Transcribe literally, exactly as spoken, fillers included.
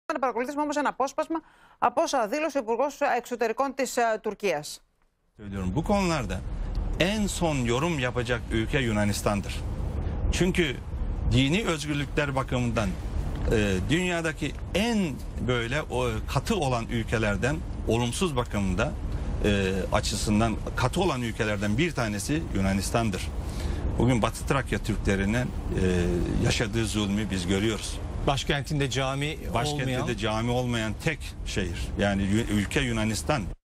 Να παρακολουθήσουμε όμως ένα απόσπασμα από όσα δήλωσε ο Υπουργός Εξωτερικών της Τουρκίας. Söylüyorum. Bu konularda en son yorum yapacak ülke Yunanistan'dır. Çünkü dini özgürlükler bakımından e, dünyadaki en böyle o, katı olan ülkelerden, olumsuz bakımda e, açısından katı olan ülkelerden bir tanesi Yunanistan'dır. Bugün Batı Trakya Türklerinin e, yaşadığı zulmü biz görüyoruz. Başkentinde cami Başkentinde olmayan. cami olmayan tek şehir. Yani ülke Yunanistan.